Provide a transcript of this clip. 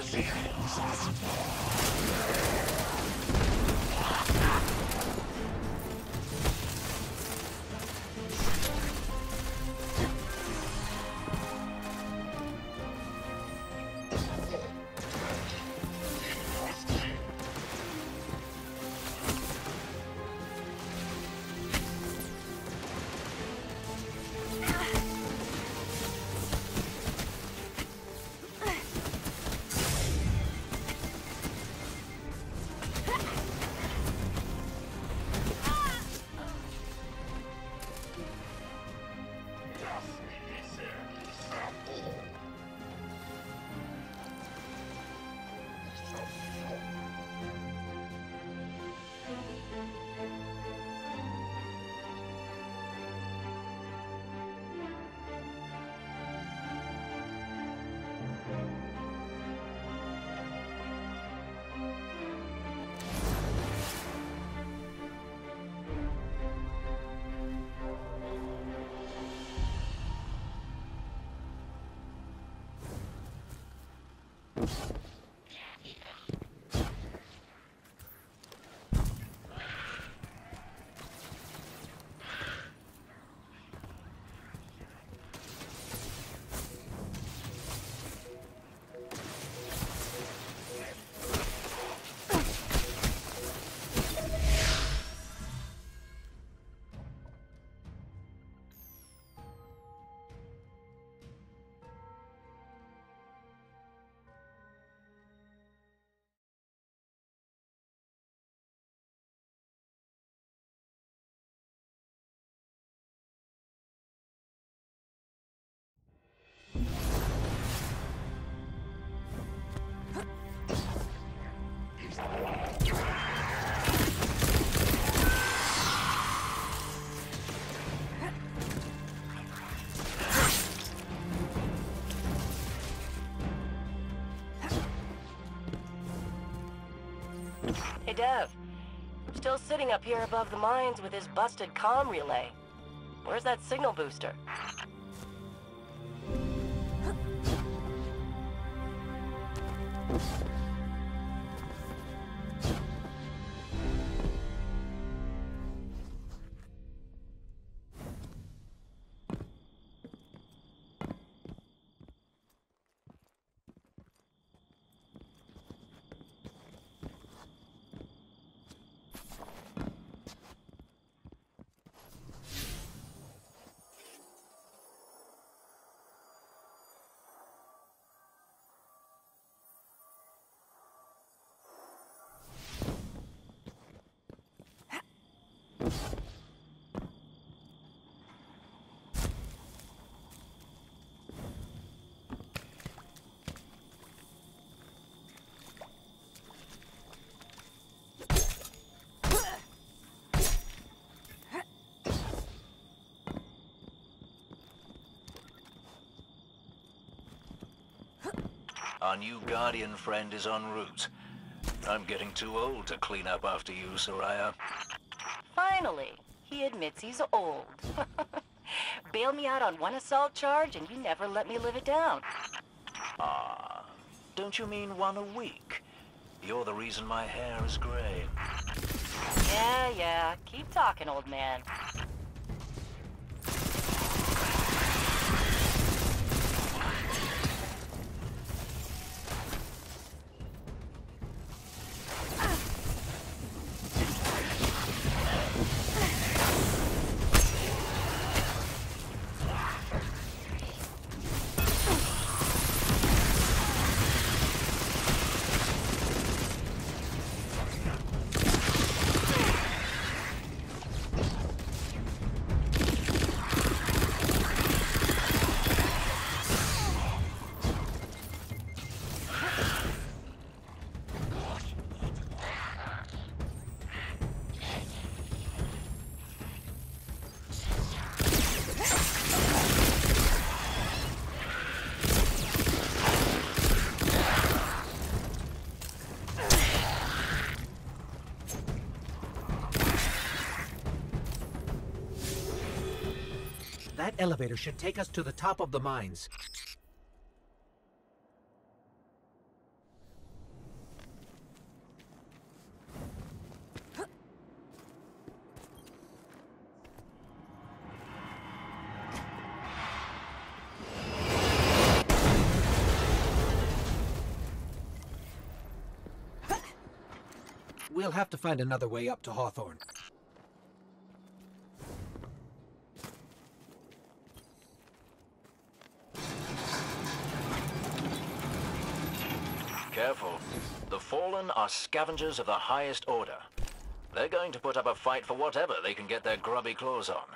Hey, Dev. Still sitting up here above the mines with his busted comm relay. Where's that signal booster? Our new Guardian friend is en route. I'm getting too old to clean up after you, Soraya. Finally, he admits he's old. Bail me out on one assault charge and you never let me live it down. Ah, don't you mean one a week? You're the reason my hair is gray. Yeah. Keep talking, old man. That elevator should take us to the top of the mines. We'll have to find another way up to Hawthorne. Careful. The Fallen are scavengers of the highest order. They're going to put up a fight for whatever they can get their grubby claws on.